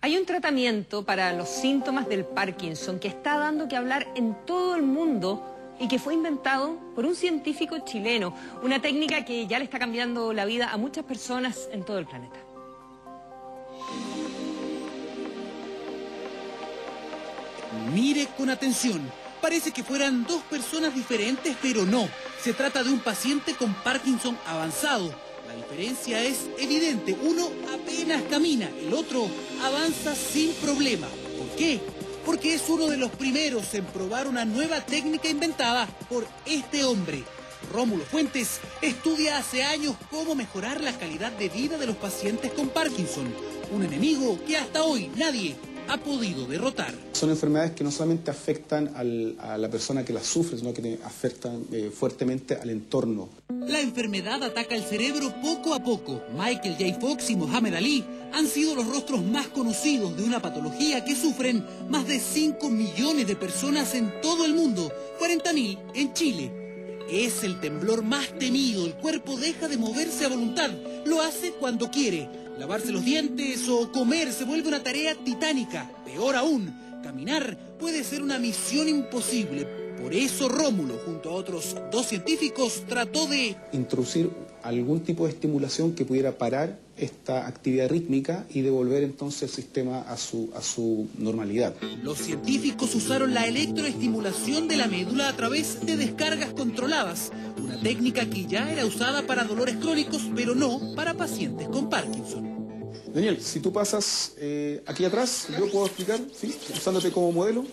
Hay un tratamiento para los síntomas del Parkinson que está dando que hablar en todo el mundo y que fue inventado por un científico chileno. Una técnica que ya le está cambiando la vida a muchas personas en todo el planeta. Mire con atención. Parece que fueran dos personas diferentes, pero no. Se trata de un paciente con Parkinson avanzado. La diferencia es evidente. Uno apenas camina, el otro avanza sin problema. ¿Por qué? Porque es uno de los primeros en probar una nueva técnica inventada por este hombre. Rómulo Fuentes estudia hace años cómo mejorar la calidad de vida de los pacientes con Parkinson. Un enemigo que hasta hoy nadie ha podido derrotar. Son enfermedades que no solamente afectan a la persona que las sufre, sino que afectan fuertemente al entorno. La enfermedad ataca el cerebro poco a poco. Michael J. Fox y Mohamed Ali han sido los rostros más conocidos de una patología que sufren más de 5 millones de personas en todo el mundo, 40.000 en Chile. Es el temblor más temido, el cuerpo deja de moverse a voluntad, lo hace cuando quiere. Lavarse los dientes o comer se vuelve una tarea titánica. Peor aún, caminar puede ser una misión imposible. Por eso Rómulo, junto a otros dos científicos, trató de introducir algún tipo de estimulación que pudiera parar esta actividad rítmica y devolver entonces el sistema a su normalidad. Los científicos usaron la electroestimulación de la médula a través de descargas controladas, una técnica que ya era usada para dolores crónicos, pero no para pacientes con Parkinson. Daniel, si tú pasas aquí atrás, yo puedo explicar, ¿sí? Usándote como modelo.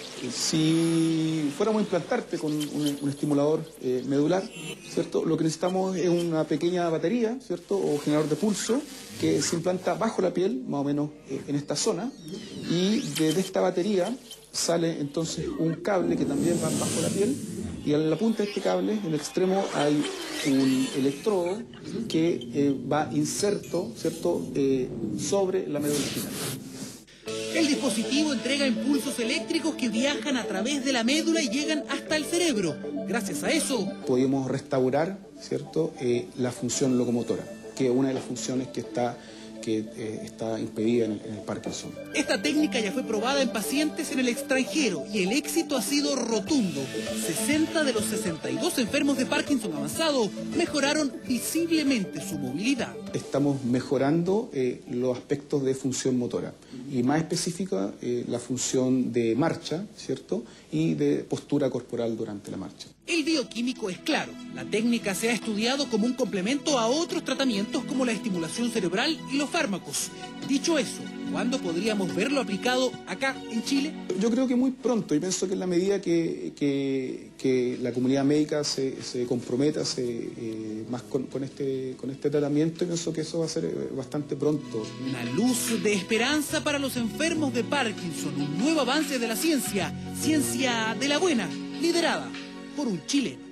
Si fuéramos a implantarte con un estimulador medular, ¿cierto? Lo que necesitamos es una pequeña batería, ¿cierto? O generador de pulso que se implanta bajo la piel, más o menos en esta zona, y de esta batería sale entonces un cable que también va bajo la piel, y en la punta de este cable, en el extremo, hay un electrodo que va inserto, ¿cierto? Sobre la médula espinal. El dispositivo entrega impulsos eléctricos que viajan a través de la médula y llegan hasta el cerebro. Gracias a eso podemos restaurar, ¿cierto? La función locomotora, que es una de las funciones que está impedida en el Parkinson. Esta técnica ya fue probada en pacientes en el extranjero y el éxito ha sido rotundo. 60 de los 62 enfermos de Parkinson avanzado mejoraron visiblemente su movilidad. Estamos mejorando los aspectos de función motora y más específica la función de marcha, ¿cierto? Y de postura corporal durante la marcha. El bioquímico es claro. La técnica se ha estudiado como un complemento a otros tratamientos como la estimulación cerebral y los fármacos. Dicho eso, ¿cuándo podríamos verlo aplicado acá en Chile? Yo creo que muy pronto, y pienso que en la medida que la comunidad médica se comprometa más con este tratamiento, pienso que eso va a ser bastante pronto. Una luz de esperanza para los enfermos de Parkinson, un nuevo avance de la ciencia, ciencia de la buena, liderada por un chileno.